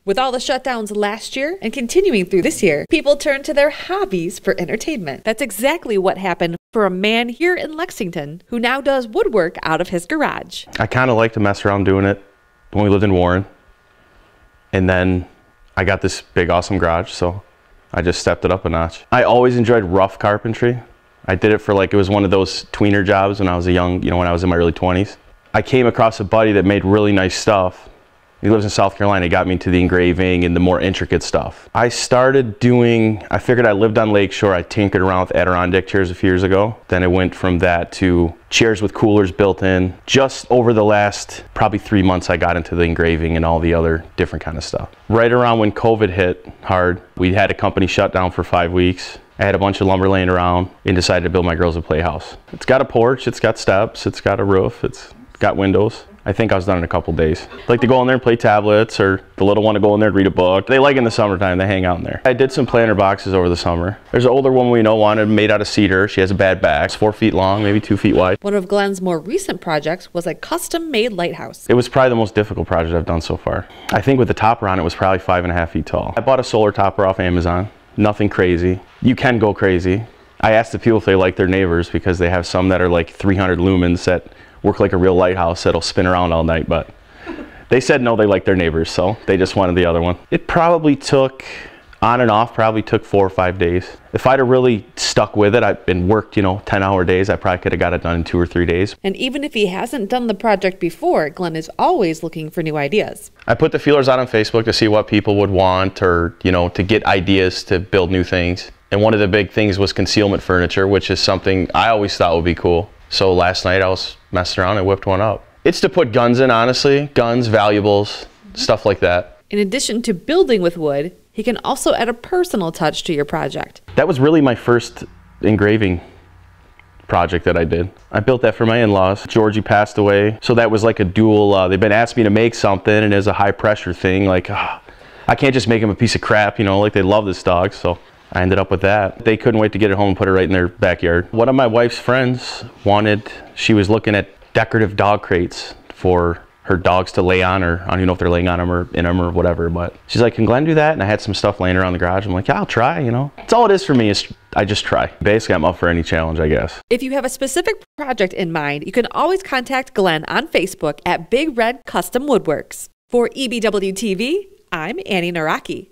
With all the shutdowns last year and continuing through this year, people turn to their hobbies for entertainment. That's exactly what happened for a man here in Lexington who now does woodwork out of his garage. I kind of like to mess around doing it when we lived in Warren. And then I got this big, awesome garage, so I just stepped it up a notch. I always enjoyed rough carpentry. I did it for it was one of those tweener jobs when I was when I was in my early 20s. I came across a buddy that made really nice stuff. He lives in South Carolina. He got me into the engraving and the more intricate stuff. I started doing, I figured I lived on Lakeshore. I tinkered around with Adirondack chairs a few years ago. Then I went from that to chairs with coolers built in. Just over the last probably 3 months, I got into the engraving and all the other different kind of stuff. Right around when COVID hit hard, we had a company shut down for 5 weeks. I had a bunch of lumber laying around and decided to build my girls a playhouse. It's got a porch, it's got steps, it's got a roof, it's got windows. I think I was done in a couple days. I like to go in there and play tablets, or the little one to go in there and read a book. They like in the summertime, they hang out in there. I did some planter boxes over the summer. There's an older woman we know wanted made out of cedar. She has a bad back. It's 4 feet long, maybe 2 feet wide. One of Glenn's more recent projects was a custom-made lighthouse. It was probably the most difficult project I've done so far. I think with the topper on it was probably 5.5 feet tall. I bought a solar topper off Amazon. Nothing crazy. You can go crazy. I asked the people if they like their neighbors because they have some that are like 300 lumens that work like a real lighthouse that'll spin around all night, but they said no, they like their neighbors, so they just wanted the other one. It probably took, on and off, probably took 4 or 5 days. If I'd have really stuck with it and worked, 10-hour days, I probably could have got it done in 2 or 3 days. And even if he hasn't done the project before, Glenn is always looking for new ideas. I put the feelers out on Facebook to see what people would want, or, to get ideas to build new things. And one of the big things was concealment furniture, which is something I always thought would be cool. So last night I was messing around and whipped one up. It's to put guns in, honestly. Guns, valuables, stuff like that. In addition to building with wood, he can also add a personal touch to your project. That was really my first engraving project that I did. I built that for my in-laws. Georgie passed away, so that was like a dual, they've been asking me to make something, and it's a high pressure thing, I can't just make him a piece of crap, like they love this dog, so I ended up with that. They couldn't wait to get it home and put it right in their backyard. One of my wife's friends she was looking at decorative dog crates for her dogs to lay on, or I don't even know if they're laying on them or in them or whatever, but she's like, can Glenn do that? And I had some stuff laying around the garage. I'm like, yeah, I'll try, It's all it is for me, is I just try. Basically, I'm up for any challenge, I guess. If you have a specific project in mind, you can always contact Glenn on Facebook at Big Red Custom Woodworks. For EBW TV, I'm Annie Naraki.